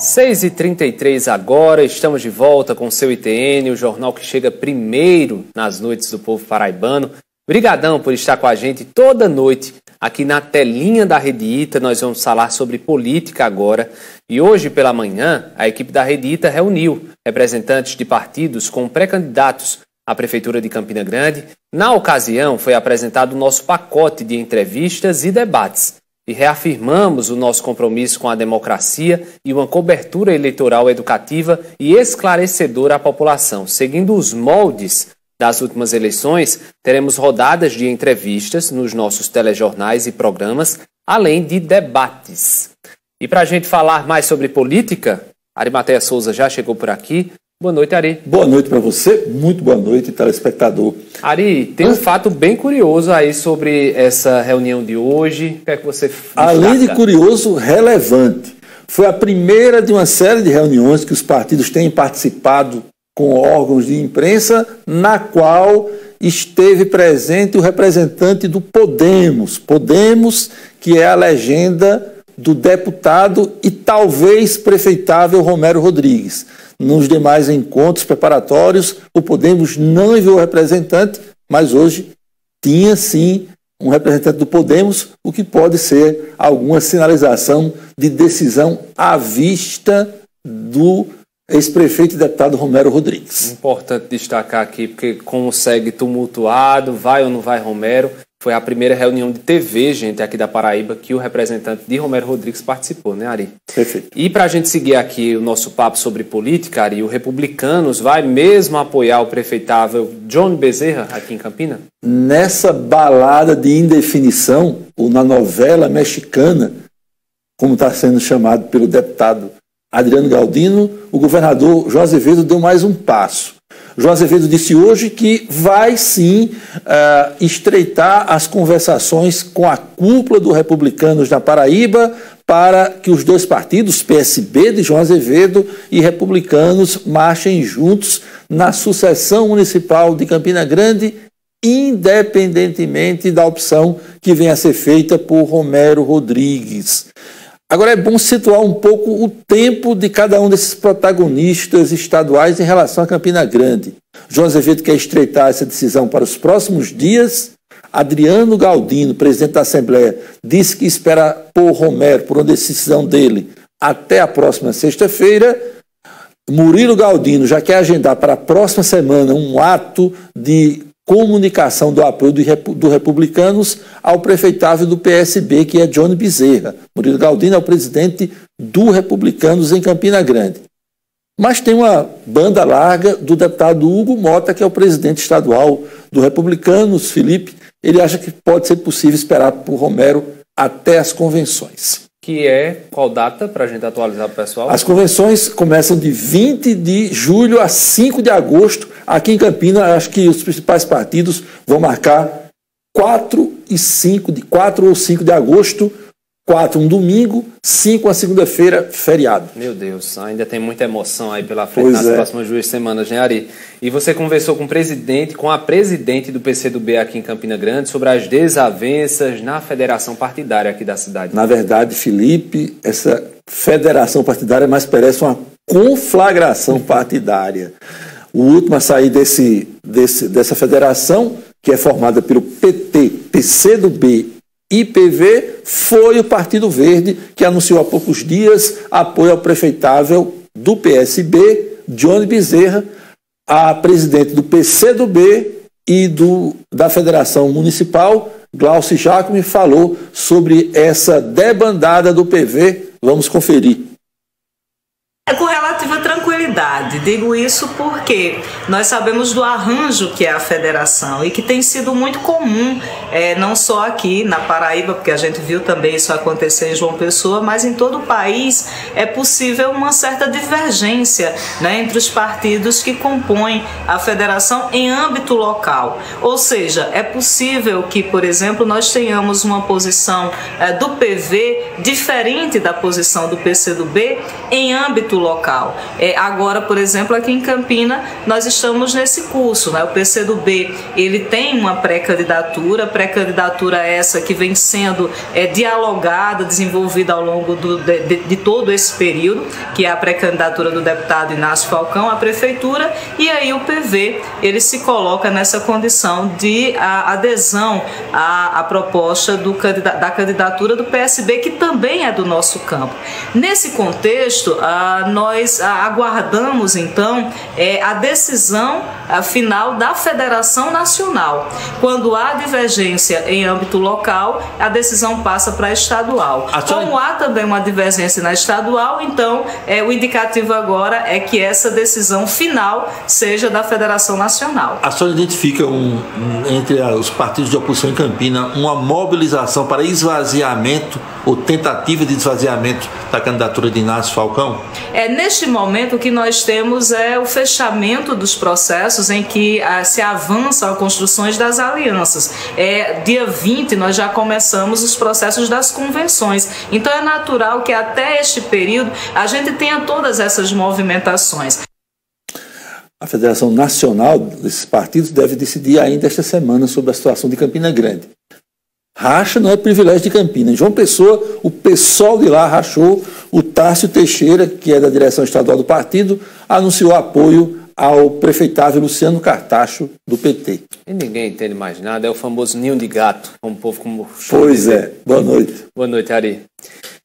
6h33 agora, estamos de volta com o seu ITN, o jornal que chega primeiro nas noites do povo paraibano. Brigadão por estar com a gente toda noite aqui na telinha da Rede Ita. Nós vamos falar sobre política agora. E hoje pela manhã, a equipe da Rede Ita reuniu representantes de partidos com pré-candidatos à Prefeitura de Campina Grande. Na ocasião, foi apresentado o nosso pacote de entrevistas e debates. E reafirmamos o nosso compromisso com a democracia e uma cobertura eleitoral educativa e esclarecedora à população. Seguindo os moldes das últimas eleições, teremos rodadas de entrevistas nos nossos telejornais e programas, além de debates. E para a gente falar mais sobre política, Arimateia Souza já chegou por aqui. Boa noite, Ari. Boa noite para você, muito boa noite, telespectador. Ari, tem um fato bem curioso aí sobre essa reunião de hoje. O que é que você destaca? Além de curioso, relevante. Foi a primeira de uma série de reuniões que os partidos têm participado com órgãos de imprensa, na qual esteve presente o representante do Podemos. Podemos, que é a legenda do deputado e talvez prefeitável Romero Rodrigues. Nos demais encontros preparatórios, o Podemos não enviou representante, mas hoje tinha sim um representante do Podemos, o que pode ser alguma sinalização de decisão à vista do ex-prefeito e deputado Romero Rodrigues. Importante destacar aqui, porque como segue tumultuado, vai ou não vai Romero, foi a primeira reunião de TV, gente, aqui da Paraíba, que o representante de Romero Rodrigues participou, né, Ari? Perfeito. E para a gente seguir aqui o nosso papo sobre política, Ari, o Republicanos vai mesmo apoiar o prefeitável Johnny Bezerra aqui em Campina? Nessa balada de indefinição, ou na novela mexicana, como está sendo chamado pelo deputado Adriano Galdino, o governador João Azevedo deu mais um passo. João Azevedo disse hoje que vai sim estreitar as conversações com a cúpula do Republicanos na Paraíba para que os dois partidos, PSB de João Azevedo e Republicanos, marchem juntos na sucessão municipal de Campina Grande, independentemente da opção que venha a ser feita por Romero Rodrigues. Agora é bom situar um pouco o tempo de cada um desses protagonistas estaduais em relação a Campina Grande. João Azevedo quer estreitar essa decisão para os próximos dias. Adriano Galdino, presidente da Assembleia, disse que espera por Romero, por uma decisão dele, até a próxima sexta-feira. Murilo Galdino já quer agendar para a próxima semana um ato de comunicação do apoio do Republicanos ao prefeitável do PSB, que é Johnny Bezerra. Murilo Galdino é o presidente do Republicanos em Campina Grande. Mas tem uma banda larga do deputado Hugo Mota, que é o presidente estadual do Republicanos, Felipe. Ele acha que pode ser possível esperar por Romero até as convenções. Que é qual data, para a gente atualizar o pessoal? As convenções começam de 20 de julho a 5 de agosto. Aqui em Campina, acho que os principais partidos vão marcar 4 ou 5 de agosto, 4 um domingo, 5 a segunda-feira, feriado. Meu Deus, ainda tem muita emoção aí pela frente nas próximas 2 semanas, né, Ari? E você conversou com a presidente do PCdoB aqui em Campina Grande sobre as desavenças na federação partidária aqui da cidade. Na verdade, Felipe, essa federação partidária mais parece uma conflagração partidária. O último a sair dessa federação, que é formada pelo PT, PCdoB e PV, foi o Partido Verde, que anunciou há poucos dias apoio ao prefeitável do PSB, Johnny Bezerra. A presidente do PCdoB e da Federação Municipal, Glauci Jacome, falou sobre essa debandada do PV. Vamos conferir. Com relativa tranquilidade, digo isso porque nós sabemos do arranjo que é a federação e que tem sido muito comum, não só aqui na Paraíba, porque a gente viu também isso acontecer em João Pessoa, mas em todo o país é possível uma certa divergência, né, entre os partidos que compõem a federação em âmbito local. Ou seja, é possível que, por exemplo, nós tenhamos uma posição do PV diferente da posição do PCdoB em âmbito local. Agora agora, por exemplo, aqui em Campina, nós estamos nesse curso, né? O PCdoB, ele tem uma pré-candidatura essa que vem sendo dialogada, desenvolvida ao longo de todo esse período, que é a pré-candidatura do deputado Inácio Falcão à prefeitura, e aí o PV, ele se coloca nessa condição de adesão à proposta da candidatura do PSB, que também é do nosso campo. Nesse contexto, nós aguardamos, então, a decisão final da Federação Nacional. Quando há divergência em âmbito local, a decisão passa para a estadual. Como há também uma divergência na estadual, então, o indicativo agora é que essa decisão final seja da Federação Nacional. A senhora identifica, entre os partidos de oposição em Campina, uma mobilização para esvaziamento ou tentativa de esvaziamento da candidatura de Inácio Falcão? Neste momento, o que nós temos é o fechamento dos processos em que se avança a construções das alianças. Dia 20 nós já começamos os processos das convenções. Então é natural que até este período a gente tenha todas essas movimentações. A Federação Nacional desses partidos deve decidir ainda esta semana sobre a situação de Campina Grande. Racha não é privilégio de Campina. Em João Pessoa, o PSOL de lá rachou. O Tárcio Teixeira, que é da direção estadual do partido, anunciou apoio ao prefeitável Luciano Cartacho, do PT. E ninguém entende mais nada, é o famoso ninho de gato, como o povo como... Pois é. Boa noite. Boa noite, Ari.